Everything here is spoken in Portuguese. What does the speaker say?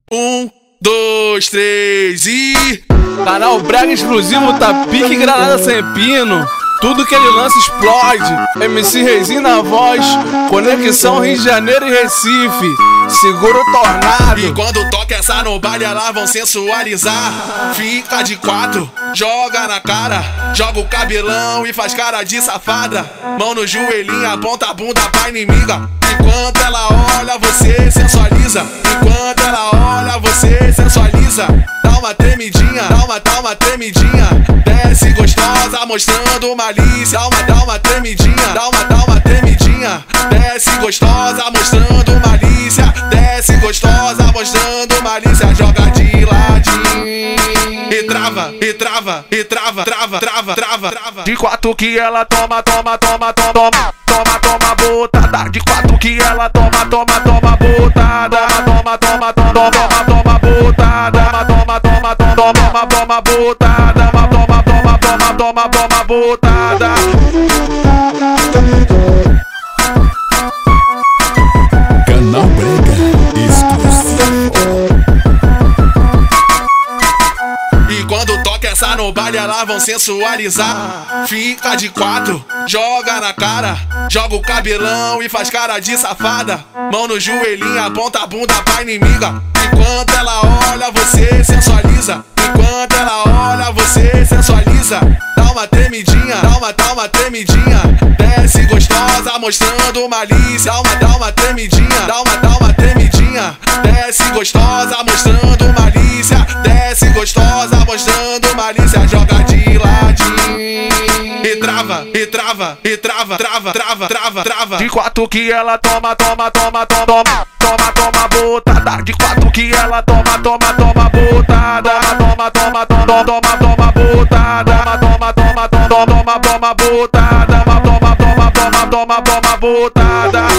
2, 3 e... Canal Brega Exclusivo tá pique granada sem pino. Tudo que ele lança explode. MC Reizinho na voz. Conexão Rio de Janeiro e Recife. Segura o tornado. E quando toca essa no baile, elas vão sensualizar. Fica de quatro, joga na cara, joga o cabelão e faz cara de safada. Mão no joelhinho, aponta a bunda pra inimiga. Enquanto ela olha, você sensualiza. Enquanto ela olha, você sensualiza. Dá uma tremidinha, dá uma tremidinha. Desce gostosa, mostrando malícia. Dá uma tremidinha, dá uma tremidinha. Desce gostosa, mostrando malícia. Desce gostosa, mostrando malícia. Joga de ladinho e trava, e trava, e trava, trava, trava, trava, trava. De quatro que ela toma, toma, toma, toma, toma. Toma, toma, botada. De quatro que ela toma, toma, toma, botada. Toma, toma, toma, toma, toma, botada. Toma, toma, toma, toma, toma, botada. Toma, toma, toma, toma, toma, botada. Canal Brega Exclusivo. E quando toca essa no baile, elas vão sensualizar. Fica de quatro, joga na cara, joga o cabelão e faz cara de safada. Mão no joelhinho, aponta a bunda pra inimiga. Enquanto ela olha, você sensualiza. Enquanto ela olha, você sensualiza. Dá uma tremidinha, dá uma tremidinha. Desce gostosa, mostrando malícia. Dá uma tremidinha, dá uma tremidinha. Desce gostosa, mostrando malícia. Desce gostosa, mostrando malícia. Joga de ladinho e trava, e trava, e trava, trava, trava, trava, trava. De quatro que ela toma, toma, toma, toma, toma. Toma, toma, botada. De quatro que ela toma, toma, toma, botada. Toma, toma, toma, toma, toma, botada. Toma, toma, toma, toma, toma, botada. Toma, toma, toma, toma, toma, botada.